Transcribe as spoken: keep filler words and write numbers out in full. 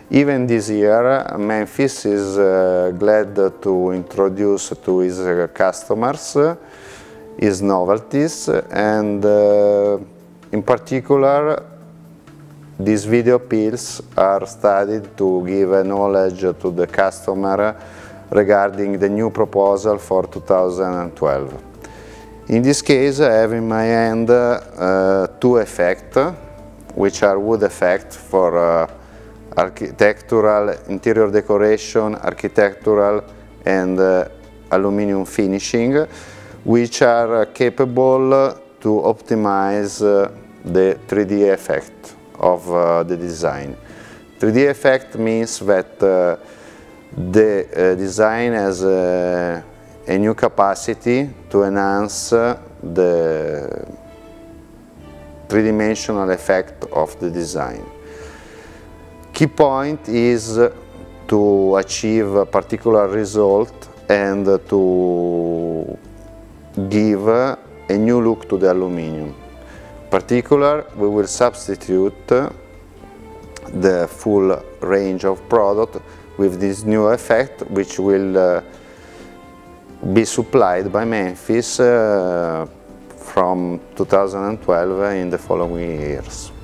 Even this year, Memphis is uh, glad to introduce to his uh, customers uh, his novelties, and uh, in particular these video appeals are studied to give a knowledge to the customer regarding the new proposal for two thousand twelve. In this case, I have in my hand uh, two effects, which are wood effect for uh, architectural, interior decoration, architectural and uh, aluminum finishing, which are uh, capable to optimize uh, the three D effect of uh, the design. three D effect means that uh, the uh, design has uh, a new capacity to enhance uh, the three-dimensional effect of the design. Key point is to achieve a particular result and to give a new look to the aluminum. In particular, we will substitute the full range of product with this new effect, which will uh, be supplied by Memphis uh, from two thousand twelve in the following years.